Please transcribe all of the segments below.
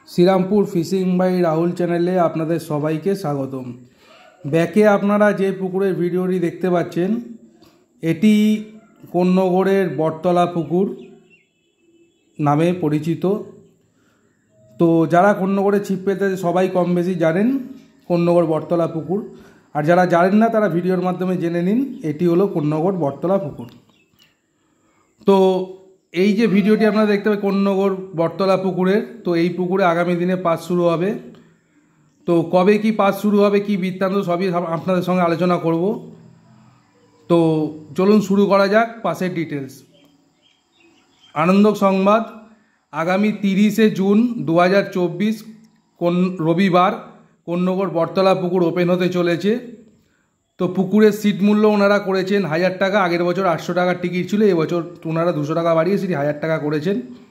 Serampore fishing by Rahul চ্যানেলে আপনাদের সবাইকে স্বাগতম। ব্যাকে আপনারা যে পুকুরের ভিডিওটি দেখতে পাচ্ছেন এটি কোন্নগরের বটতলা পুকুর নামে পরিচিত। তো যারা কোন্নগরে ছিপ ফেলতে সবাই কম বেশি জানেন কোন্নগর বটতলা পুকুর, আর যারা জানেন না তারা ভিডিওর মাধ্যমে জেনে নিন এটি হলো কোন্নগর বটতলা পুকুর। তো এই যে ভিডিওটি আপনারা দেখতে পাবেন কোন্নগর বটতলা পুকুরের, তো এই পুকুরে আগামী দিনে পাস শুরু হবে। তো কবে কি পাস শুরু হবে কি বৃত্তান্ত সবই আপনাদের সঙ্গে আলোচনা করব। তো চলুন শুরু করা যাক পাসের ডিটেলস। আনন্দ সংবাদ, আগামী 30শে জুন 2024 রবিবার কোন্নগর বটতলা পুকুর ওপেন হতে চলেছে। তো পুকুরের সিট মূল্য ওনারা করেছেন 1000 টাকা। আগের বছর 800 টাকার টিকিট ছিল, এবছর ওনারা 200 টাকা বাড়িয়ে সেটি 1000 টাকা করেছেন।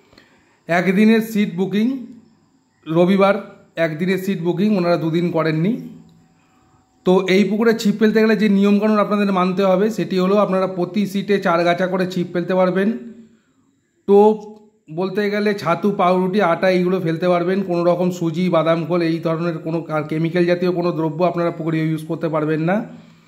একদিনের সিট বুকিং, রবিবার একদিনের সিট বুকিং, ওনারা দুদিন করেননি। তো এই পুকুরে ছিপ ফেলতে গেলে যে নিয়মকানুন আপনাদের মানতে হবে সেটি হলো আপনারা প্রতি সিটে 4 গাছা করে ছিপ ফেলতে পারবেন। টোপ বলতে গেলে ছাতু, পাউরুটি, আটা এইগুলো ফেলতে পারবেন। কোনো রকম সুজি, বাদাম খোল এই ধরনের কোনো কেমিক্যাল জাতীয় কোনো দ্রব্য আপনারা পুকুরে ইউজ করতে পারবেন না।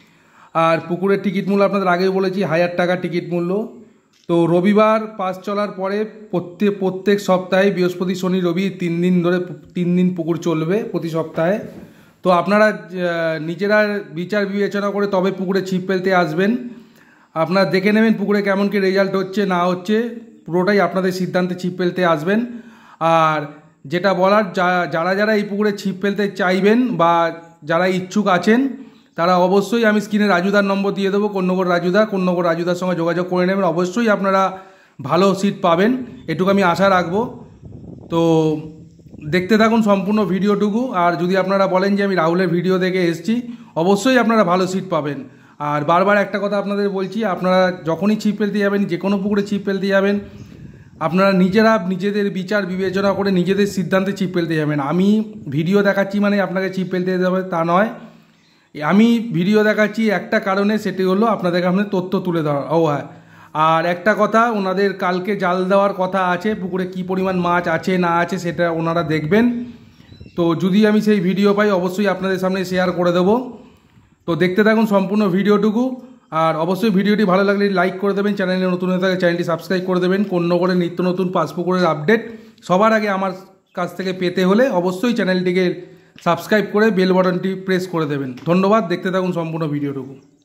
আর পুকুরের টিকিট মূল্য আপনাদের আগেই বলেছি 1000 টাকা টিকিট মূল্য। তো রবিবার পাস চলার পরে প্রত্যেক সপ্তাহে বৃহস্পতি, শনি, রবি 3 দিন ধরে 3 দিন পুকুর চলবে প্রতি সপ্তাহে। তো আপনারা নিজেরা বিচার বিবেচনা করে তবে পুকুরে ছিপ ফেলতে আসবেন। আপনারা দেখে নেবেন পুকুরে কেমন কি রেজাল্ট হচ্ছে না হচ্ছে, পুরোটাই আপনাদের সিদ্ধান্তে ছিপ ফেলতে আসবেন। আর যেটা বলার, যারা এই পুকুরে ছিপ ফেলতে চাইবেন বা যারা ইচ্ছুক আছেন তারা অবশ্যই, আমি স্ক্রিনে রাজুদার নম্বর দিয়ে দেবো, কোন্নগর রাজুদার সঙ্গে যোগাযোগ করে নেবেন। অবশ্যই আপনারা ভালো সিট পাবেন, এটুকু আমি আশা রাখবো। তো দেখতে থাকুন সম্পূর্ণ ভিডিওটুকু। আর যদি আপনারা বলেন যে আমি রাহুলের ভিডিও দেখে এসেছি, অবশ্যই আপনারা ভালো সিট পাবেন। আর বারবার একটা কথা আপনাদের বলছি, আপনারা যখনই ছিপ ফেলতে যাবেন, যে কোনো পুকুরে ছিপ ফেলতে যাবেন, আপনারা নিজেদের বিচার বিবেচনা করে নিজেদের সিদ্ধান্তে ছিপ ফেলতে যাবেন। আমি ভিডিও দেখাচ্ছি মানে আপনাকে ছিপ ফেলতে যেতে হবে তা নয়। আমি ভিডিও দেখাচ্ছি একটা কারণে, সেটি হলো আপনাদের সামনে তথ্য তুলে ধরা। ও হ্যাঁ, আর একটা কথা, ওনাদের কালকে জাল দেওয়ার কথা আছে, পুকুরে কি পরিমাণ মাছ আছে না আছে সেটা ওনারা দেখবেন। তো যদি আমি সেই ভিডিও পাই অবশ্যই আপনাদের সামনে শেয়ার করে দেবো। তো দেখতে থাকুন সম্পূর্ণ ভিডিওটুকু। আর অবশ্যই ভিডিওটি ভালো লাগলে লাইক করে দেবেন, চ্যানেলে নতুন হয়ে থাকলে চ্যানেলটি সাবস্ক্রাইব করে দেবেন। কোন্নগরের নিত্য নতুন পাস পুকুরের আপডেট সবার আগে আমার কাছ থেকে পেতে হলে অবশ্যই চ্যানেলটিকে সাবস্ক্রাইব করে বেল বাটনটি প্রেস করে দেবেন। ধন্যবাদ, দেখতে থাকুন সম্পূর্ণ ভিডিওটুকু।